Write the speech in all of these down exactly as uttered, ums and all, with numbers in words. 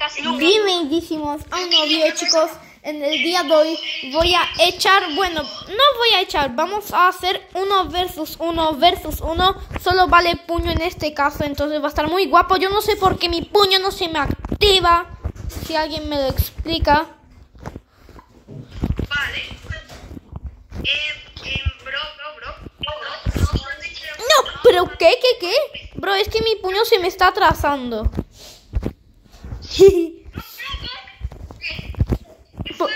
casi. Bienvenidísimos a un nuevo video, chicos. En el día de hoy voy a echar, bueno, no voy a echar, vamos a hacer uno versus uno versus uno. Solo vale puño en este caso, entonces va a estar muy guapo. Yo no sé por qué mi puño no se me activa. Si alguien me lo explica. Vale. Eh, eh, bro, bro, bro, bro, bro. No, pero ¿qué, qué, qué? Bro, es que mi puño se me está atrasando. Po-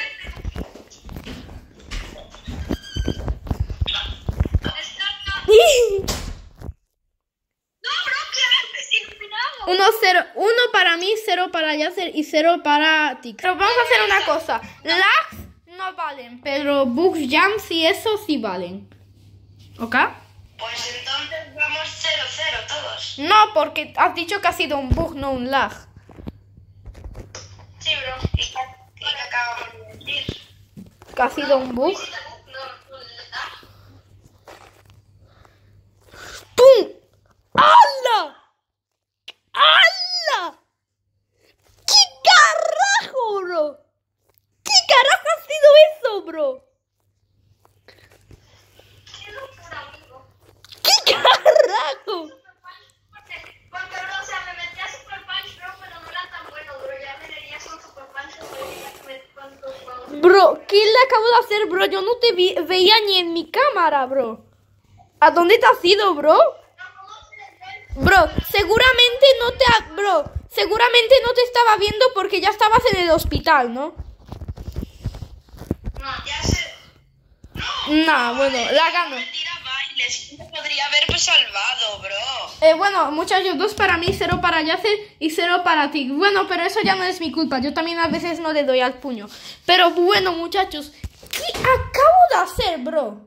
Uno, cero, uno para mí, cero para Yasser y cero para ti. Pero vamos a hacer una cosa. Lags no valen, pero bugs, jumps y eso sí valen. ¿Ok? Pues entonces vamos cero cero todos. No, porque has dicho que ha sido un bug, no un lag. Sí, bro. ¿Y qué, y qué acabamos de decir? ¿Que ha sido un bug? ¡Pum! ¡Hala! ¡Hala! ¿Qué carajo, bro? ¿Qué carajo ha sido eso, bro? ¿Qué carajo? Porque, bro, o sea, me metí a Super Punch, bro, pero no era tan bueno, bro. Ya me verías con Super Punch, con tus juegos. Bro, ¿qué le acabo de hacer, bro? Yo no te vi- veía ni en mi cámara, bro. ¿A dónde te has ido, bro? Bro, seguramente no te ha... Bro, seguramente no te estaba viendo porque ya estabas en el hospital, ¿no? No, ya sé. Nah, bueno, la gano. Mentira, bailes. Me podría haber salvado, bro. Eh, bueno, muchachos, dos para mí, cero para Yasser y cero para ti. Bueno, pero eso ya no es mi culpa. Yo también a veces no le doy al puño. Pero bueno, muchachos, ¿qué acabo de hacer, bro?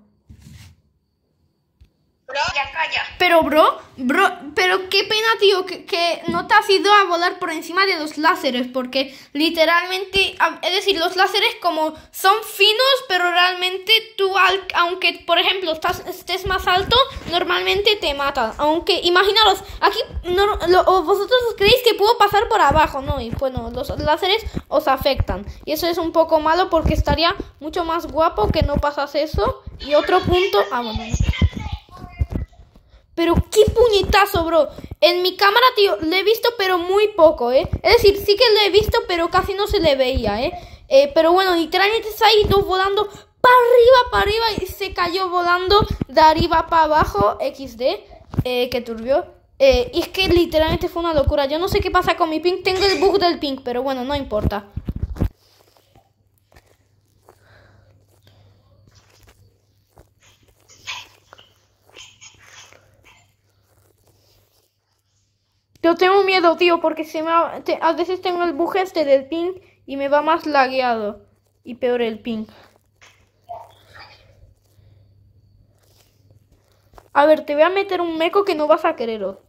Bro, ya calla. Pero, bro, bro, pero qué pena, tío, que, que no te has ido a volar por encima de los láseres, porque literalmente, a- es decir, los láseres como son finos, pero realmente tú, al, aunque, por ejemplo, estás, estés más alto, normalmente te matan. Aunque, imaginaros, aquí no, lo- vosotros creéis que puedo pasar por abajo, ¿no? Y bueno, los láseres os afectan. Y eso es un poco malo porque estaría mucho más guapo que no pasase eso. Y otro punto... Ah, bueno, no. Pero qué puñetazo, bro. En mi cámara, tío, le he visto pero muy poco, ¿eh? Es decir, sí que le he visto, pero casi no se le veía, ¿eh? eh pero bueno, literalmente se ha ido volando para arriba, para arriba y se cayó volando de arriba para abajo. equis de, eh, qué turbio. Eh, y es que literalmente fue una locura. Yo no sé qué pasa con mi ping. Tengo el bug del ping, pero bueno, no importa. Yo tengo miedo, tío, porque se me ha- te- a veces tengo el bug este del ping y me va más lagueado. Y peor el ping. A ver, te voy a meter un meco que no vas a querer. oh.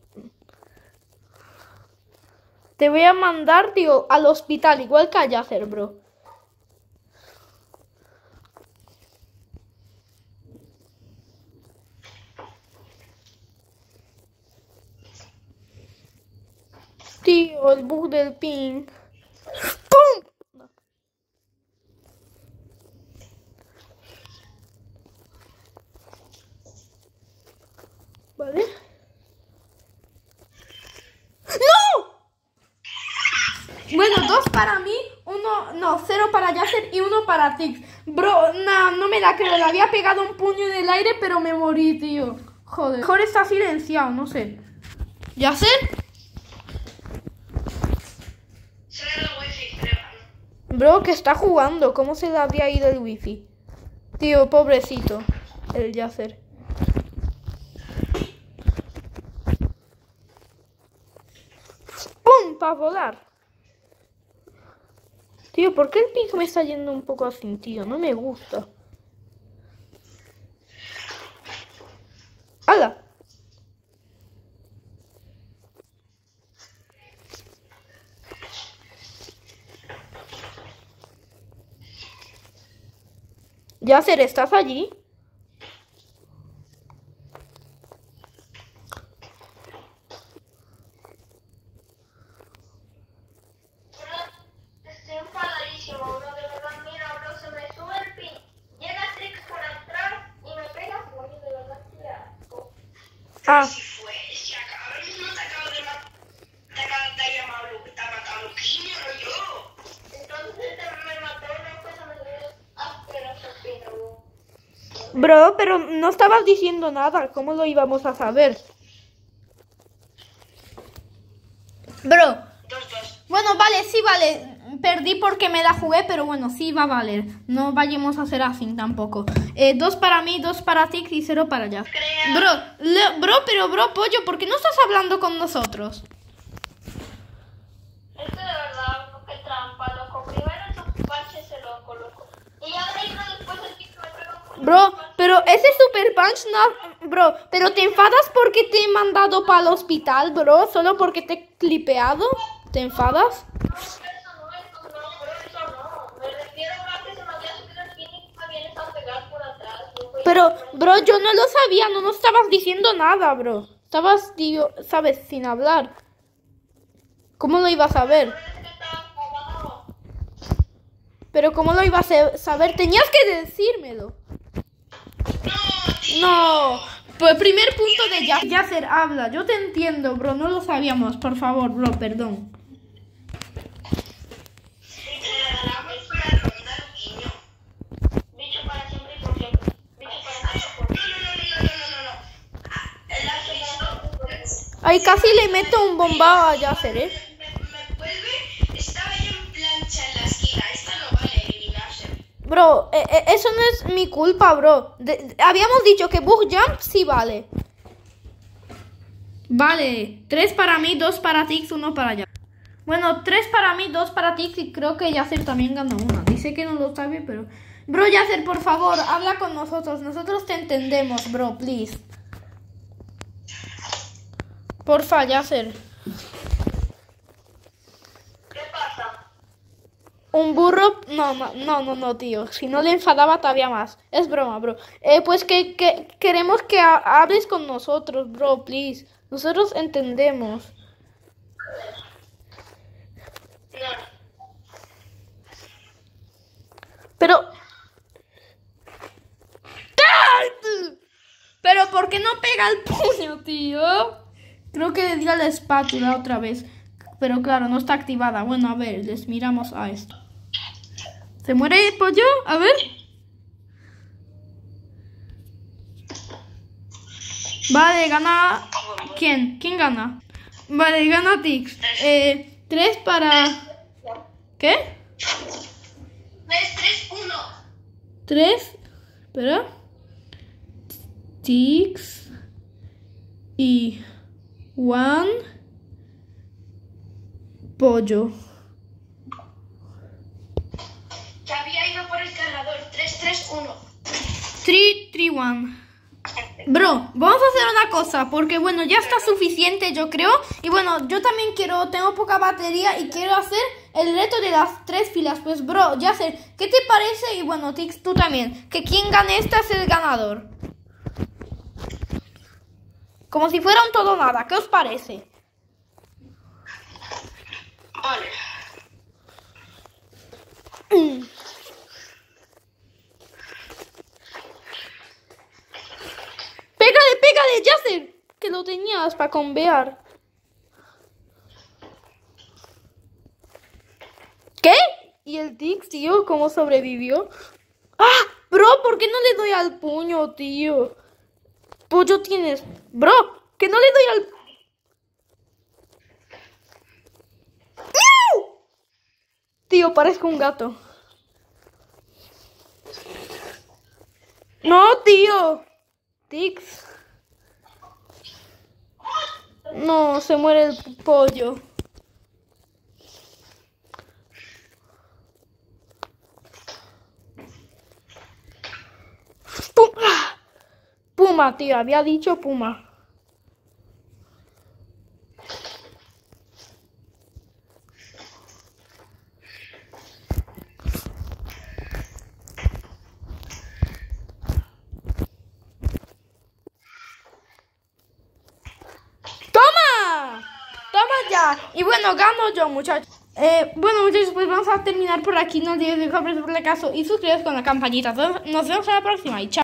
Te voy a mandar, tío, al hospital, igual que a Yasser, bro. Tío, el bug del ping. ¡Pum! ¿Vale? ¡No! Bueno, dos para mí, uno, no, cero para Yasser y uno para Tix. Bro, nah, no me la creo, le había pegado un puño en el aire, pero me morí, tío. Joder. Mejor está silenciado, no sé. ¿Yasser? Solo el wifi, creo. Bro, que está jugando, ¿cómo se le habría ido el wifi? Tío, pobrecito, el Yasser. ¡Pum! Para volar. Tío, ¿por qué el ping me está yendo un poco así, tío? No me gusta. ¡Hala! Yasser, ¿estás allí? Ah. Si fue, si acá, ahora mismo te acabo de matar, te acabo de llamar, te ha matado Luquinho, no yo. Entonces te me mató una cosa, me dio, ah, pero no. Bro, pero no estabas diciendo nada. ¿Cómo lo íbamos a saber? Bro. Dos, dos. Bueno, vale, sí, vale. Perdí porque me la jugué, pero bueno, sí va a valer. No vayamos a hacer así tampoco. Eh, dos para mí, dos para ti y cero para allá. Crea. Bro, le- bro, pero bro, pollo, ¿por qué no estás hablando con nosotros? Es que de verdad, qué trampa, loco. Primero esos parches se los coloco. Y ya de ahí no después el que me pega un Bro, pero ese super punch no... Bro, pero te enfadas porque te he mandado para el hospital, bro. Solo porque te he clipeado. ¿Te enfadas? No, eso no, eso no, bro, eso no. Me refiero a que se me había subido el pin y me habían estado pegados por atrás. No fue- Pero, bro, yo no lo sabía. No nos estabas diciendo nada, bro. Estabas, digo, sabes, sin hablar. ¿Cómo lo ibas a ver? Pero es que estaba enfadado. Pero ¿cómo lo ibas a saber? Tenías que decírmelo. No. Pues primer punto de Ya- Yasser, habla. Yo te entiendo, bro. No lo sabíamos. Por favor, bro, perdón. Ganamos para ronda, Luquinho. Bicho para siempre y por siempre. Bicho para siempre y por siempre. No, no, no, no, no, no. Ah, el aviso. Ay, casi le meto un bombao a Yasser, ¿eh? Me, me vuelve. Estaba yo en plancha en la esquina. Esta no vale eliminarse. Bro, eh, eh, eso no es mi culpa, bro. De- de- habíamos dicho que Bug Jump sí vale. Vale. Tres para mí, dos para Tix, uno para allá. Bueno, tres para mí, dos para Tix y creo que Yasser también ganó una. Dice que no lo sabe, pero... Bro, Yasser, por favor, habla con nosotros. Nosotros te entendemos, bro, please. Porfa, Yasser. ¿Qué pasa? Un burro... No, no, no, no, no, tío. Si no le enfadaba todavía más. Es broma, bro. Eh, pues que, que queremos que ha- hables con nosotros, bro, please. Nosotros entendemos. No. Pero... ¡Ah! Pero ¿por qué no pega el puño, tío? Creo que le di a la espátula otra vez. Pero claro, no está activada. Bueno, a ver, les miramos a esto. ¿Se muere el pollo? A ver. Vale, gana... ¿Quién? ¿Quién gana? Vale, gana Tix. Eh, tres para... ¿Qué? tres, tres, uno. Tres. Espera. Tix. Y... One. Pollo. Que había ido por el cargador. tres, tres, uno. Three, three, one. Bro, vamos a hacer una cosa, porque bueno, ya está suficiente yo creo. Y bueno, yo también quiero, tengo poca batería y quiero hacer el reto de las tres filas. Pues bro, ya sé, ¿qué te parece? Y bueno, Tix, tú también, que quien gane esta es el ganador. Como si fuera un todo o nada, ¿qué os parece? Vale. Mm. Pégale, pégale, Yasser, que lo tenías para convear. ¿Qué? ¿Y el Tix, tío, cómo sobrevivió? ¡Ah! Bro, ¿por qué no le doy al puño, tío? Pollo tienes... Bro, que no le doy al... ¡Miau! Tío, parezco un gato. No, tío. Tix. No, se muere el pollo. Puma, Puma, tío, había dicho Puma. ¡Toma! ¡Toma ya! Y bueno, gano yo, muchachos. Eh, bueno, muchachos, pues vamos a terminar por aquí. No olvides dejar por el caso y suscribiros con la campanita. Nos vemos en la próxima y chao.